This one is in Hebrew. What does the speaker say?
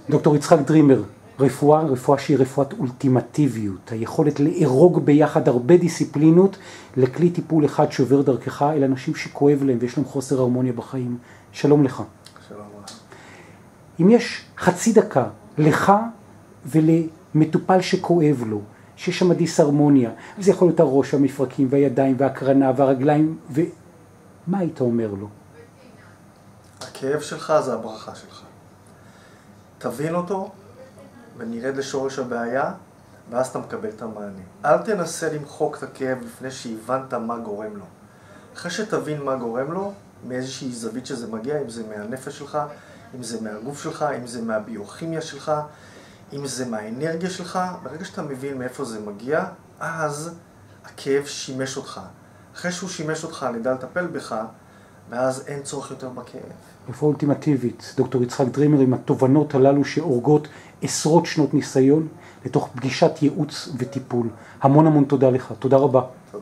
דוקטור יצחק דרימר, רפואה שהיא רפואת אולטימטיביות, היכולת לארוג ביחד הרבה דיסציפלינות לכלי טיפול אחד שעובר דרכך אל אנשים שכואב להם ויש להם חוסר הרמוניה בחיים. שלום לך. שלום לך. אם יש חצי דקה לך ולמטופל שכואב לו, שיש שם דיסהרמוניה, זה יכול להיות הראש והמפרקים והידיים והקרנה והרגליים, ומה היית אומר לו? הכאב שלך זה הברכה שלך. תבין אותו ונרד לשורש הבעיה, ואז אתה מקבל את המענה. אל תנסה למחוק את הכאב לפני שהבנת מה גורם לו. אחרי שתבין מה גורם לו, מאיזושהי זווית שזה מגיע, אם זה מהנפש שלך, אם זה מהגוף שלך, אם זה מהביוכימיה שלך, אם זה מהאנרגיה שלך, ברגע שאתה מבין מאיפה זה מגיע, אז הכאב שימש אותך. אחרי שהוא שימש אותך, נדע לטפל בך, ואז אין צורך יותר בכאב. רפואה אולטימטיבית, דוקטור יצחק דרימר, עם התובנות הללו שאורגות עשרות שנות ניסיון לתוך פגישת ייעוץ וטיפול. המון המון תודה לך. תודה רבה. תודה.